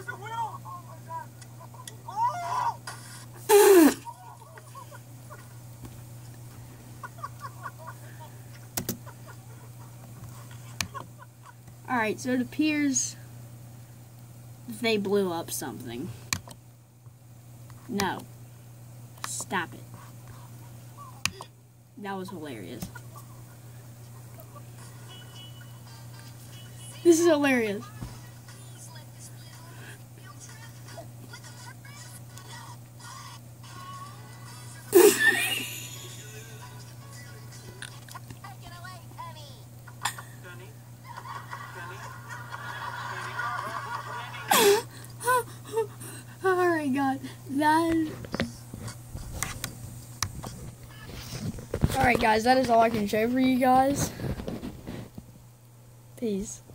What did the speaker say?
Alright, so it appears they blew up something. No. Stop it. That was hilarious. This is hilarious. Alright, God. Alright, guys, that is all I can show for you guys. Peace.